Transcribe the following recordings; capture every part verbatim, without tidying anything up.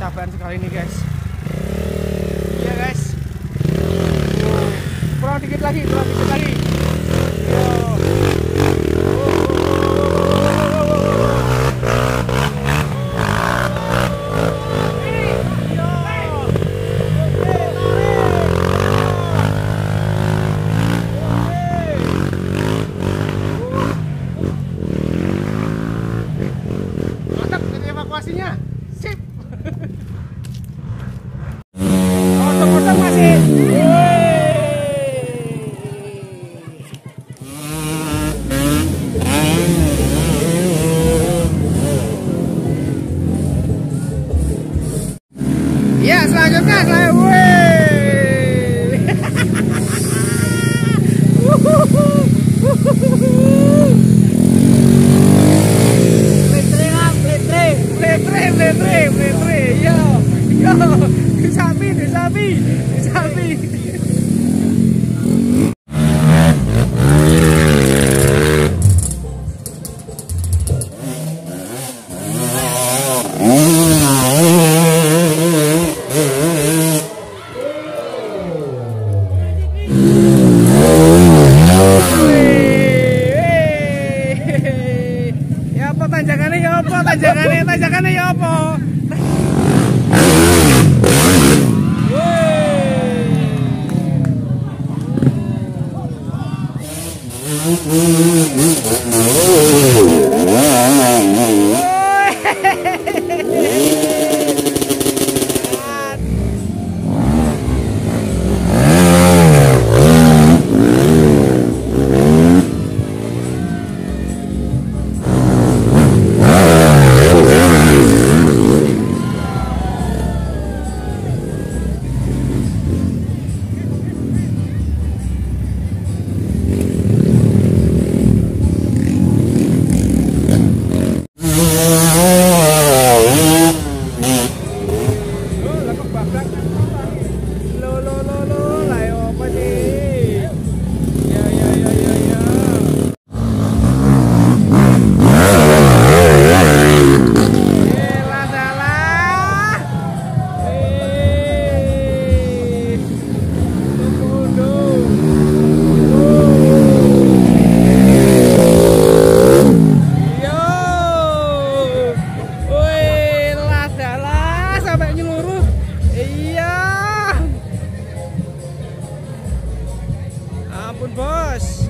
kecapean sekali nih guys. Iya guys. Kurang dikit lagi, kurang dikit lagi. Yo. Evakuasinya sip. Otak-otak masih. Ya selanjutnya saya Bletre, bletre, bletre, yo, yo, disapi, disapi, disapi. Ya apa tanjakannya ya apa tanjakannya tanjakannya ya apa. Ampun bos.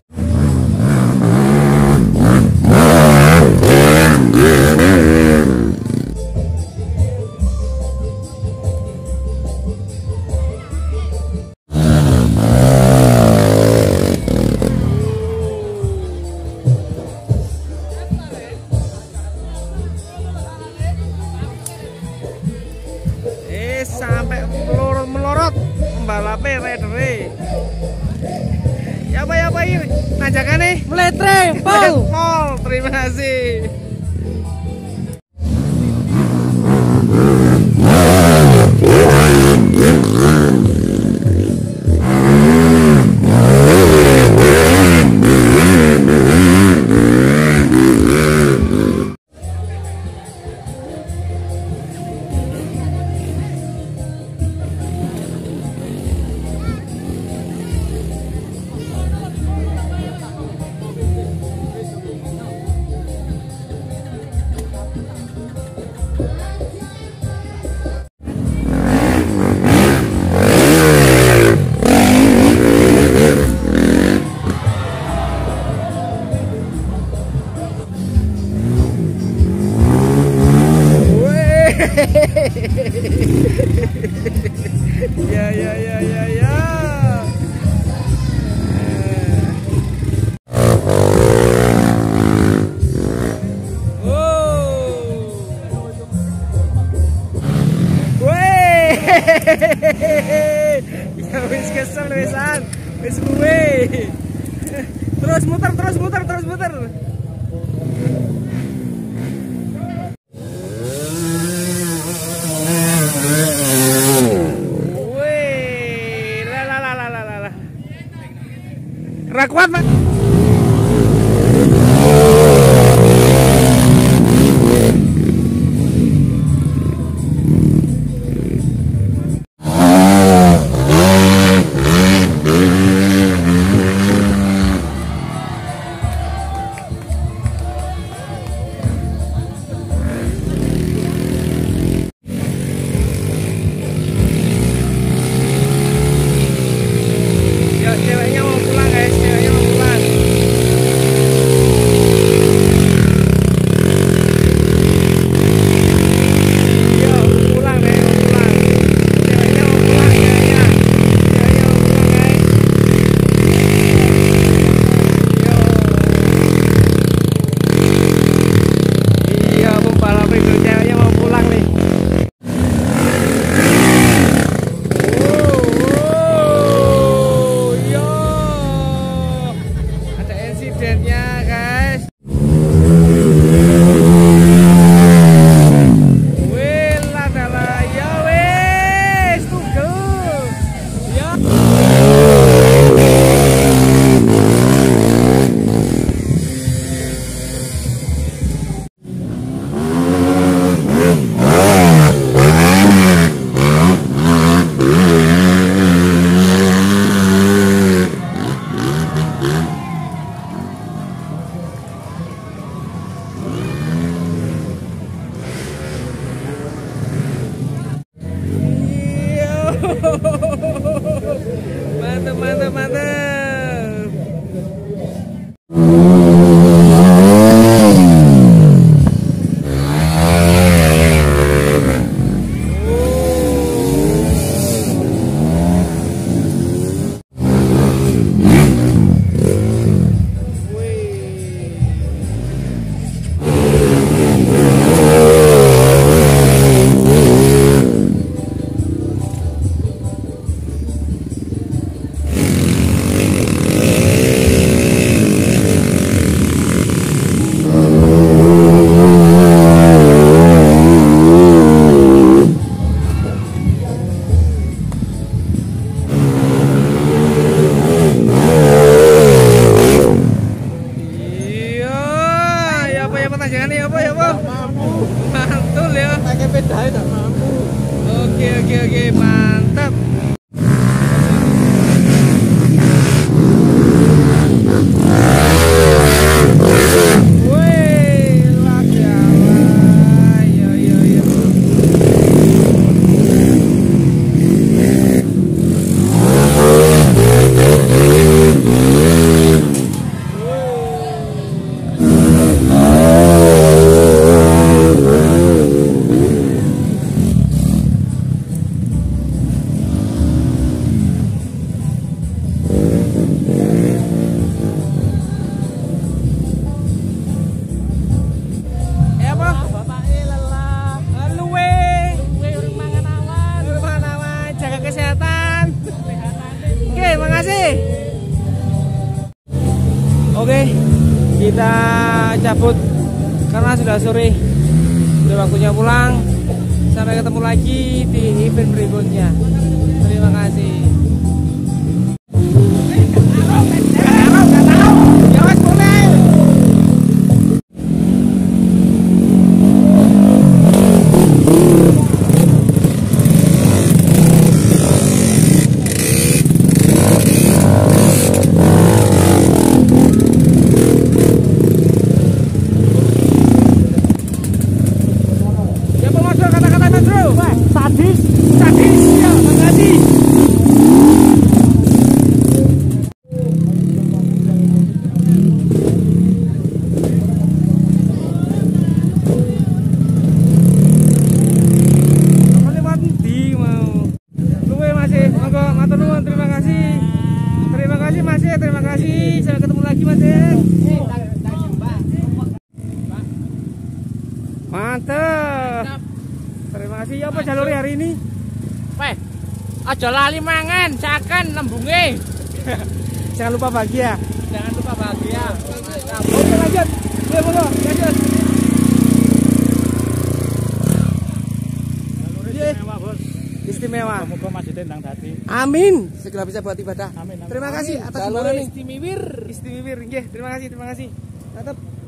Eh sampai melorot melorot pembalapnya rider. Ya apa ya apa ini nanjakannya Bletre, Paul. Paul, terima kasih. Ya ya ya ya ya. Oh. Weh. Ya wis kesel wisan. Wis kuwe. Terus muter terus muter terus muter. Rakuat Pak. Mantul ya. Pakai pedalnya tak mampu. Oke oke oke mantap. Oke, kita cabut karena sudah sore, sudah waktunya pulang. Sampai ketemu lagi di event berikutnya. Terima kasih. Sadis, sadis, ya, makasih. Terima kasih, terima kasih Mas. Terima kasih. Sampai ketemu lagi Mas. Mantap. Terima kasih. Ya apa jalur hari ini? Weh, aja lali mangan, cakan lembunge. Jangan lupa bahagia. Jangan lupa bahagia. Oke lanjut. Ya monggo, lanjut. Istimewa, Bos. Istimewa. Semoga masih tendang tadi. Amin. Segera bisa buat ibadah. Amin, amin. Terima kasih atas jalur nih. istimewir. Istimewir. Nggih, terima kasih, terima kasih. Mantap.